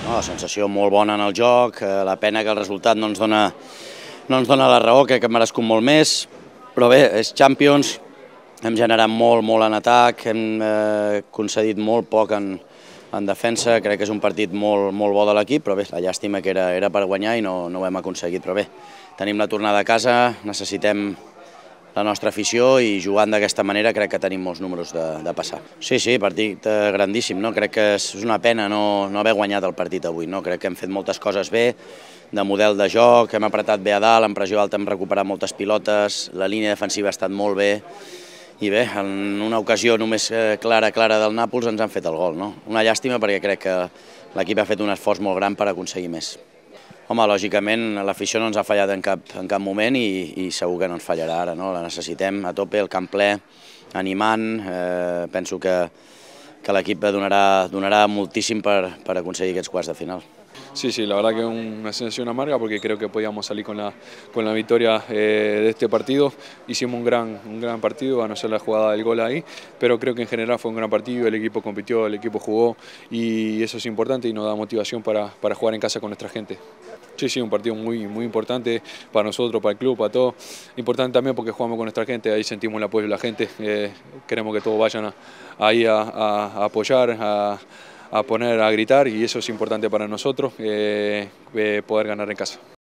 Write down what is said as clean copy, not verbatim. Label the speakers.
Speaker 1: No, sensació molt bona en el joc, la pena que el resultat no ens dona la raó, crec que hem merescut molt més, però bé, és Champions, hem generat molt en atac, hem concedit molt poc en defensa, crec que és un partit molt bo de l'equip, però bé, la llàstima que era per guanyar i no ho hem aconseguit, però bé, tenim la tornada a casa, necessitem la nostra afició i jugant d'aquesta manera crec que tenim molts números de passar. Sí, partit grandíssim, no? Crec que és una pena no haver guanyat el partit avui, no? Crec que hem fet moltes coses bé, de model de joc, hem apretat bé a dalt, en pressió alta hem recuperat moltes pilotes, la línia defensiva ha estat molt bé i bé, en una ocasió només clara del Nàpols ens han fet el gol, no? Una llàstima perquè crec que l'equip ha fet un esforç molt gran per aconseguir més. Home, lògicament, l'afició no ens ha fallat en cap moment i segur que no ens fallarà ara, no? La necessitem a tope, el camp ple, animant, penso que l'equip donarà moltíssim per aconseguir aquests quarts de final.
Speaker 2: Sí, la verdad que es una sensación amarga porque creo que podíamos salir con la victoria de este partido. Hicimos un gran partido, a no ser la jugada del gol ahí, pero creo que en general fue un gran partido, el equipo compitió, el equipo jugó y eso es importante y nos da motivación para jugar en casa con nuestra gente. Sí, un partido muy importante para nosotros, para el club, para todos. Importante también porque jugamos con nuestra gente, ahí sentimos el apoyo de la gente. Queremos que todos vayan ahí a apoyar, a gritar y eso es importante para nosotros, poder ganar en casa.